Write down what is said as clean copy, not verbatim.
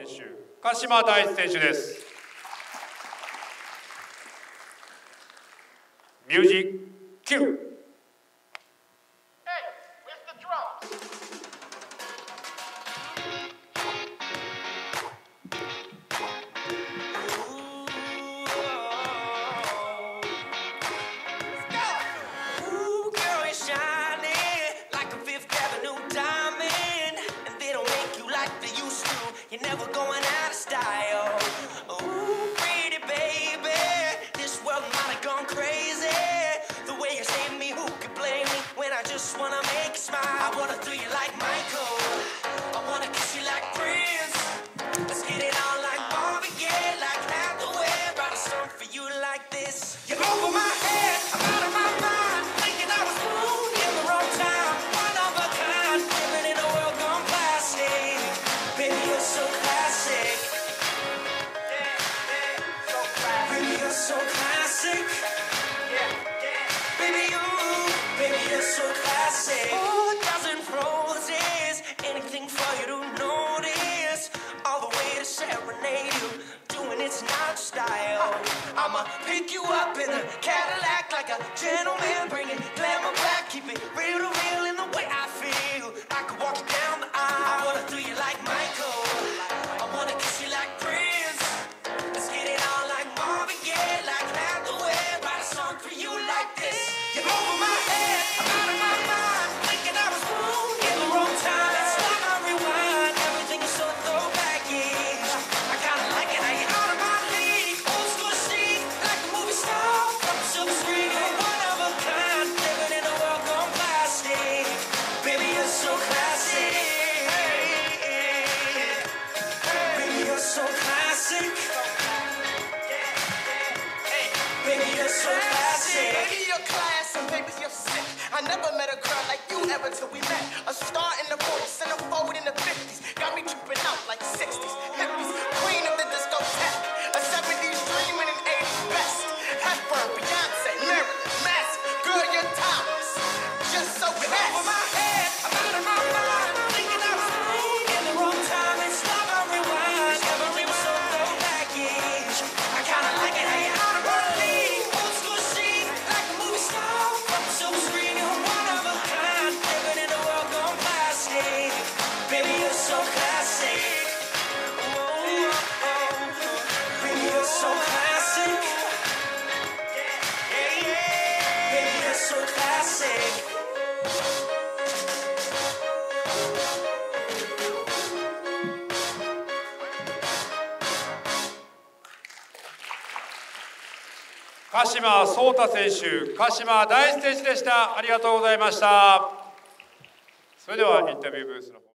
選手、鹿島大地選手です。ミュージック、キュー。 You're never going out of style. Ooh, pretty baby, this world might have gone crazy. The way you save me, who could blame me when I just wanna make you smile? I wanna do you like Michael, I wanna kiss you like Prince. Let's get it on like Marvin Gaye, like Hathaway. Write a song for you like this. You're over my head, I'm out of my mind, thinking I was born in the wrong time. One of a kind, living in a world gone plastic. Baby, you're so classic. Baby, you're so classic. Baby, you're so classic. Oh, a dozen roses, anything for you to notice. All the way to serenade you, doing it's not style. I'ma pick you up in a Cadillac like a gentleman, bring it glamour back, keep it real to real in the way I feel. I could walk you down the aisle. I wanna do you like Michael, I wanna kiss you like Prince. Let's get it on like Marvin Gaye, like Hathaway. Write a song for you like this. You're over my head, I'm out of my mind, thinking I was born in the wrong time. Let's stop and rewind, everything is so throwback-ish. I kinda like it how you're out of my league. Old school chic, like a movie star from the silver screen. You're one of a kind, living in a world gone plastic. Baby, you're so classic. Baby, you're so classic. Baby, you're so classic. Baby, you're class and baby, you're sick. I never met a girl like you ever till we met. A star in the 40s and a forward in the 50s. Got me tripping out like 60s, hippies. Queen of the discotheque. A 70s dream and an 80s best. Hepburn, Beyonce, Marilyn, Massive. Girl, you're timeless. Just so classy. Over my head, I'm out of my mind, thinking I was born in the wrong time. And stop and rewind, everything was so throwback-ish. I kinda like it how you're out of my league. Old school chic, like a movie star from the silver screen. You're one of a kind, living in a world gone plastic. Baby, you're so classic. Baby, you're so classic. Baby, you're so classic. 鹿島壮太選手、鹿島大地選手でした。ありがとうございました。それではインタビューブースの方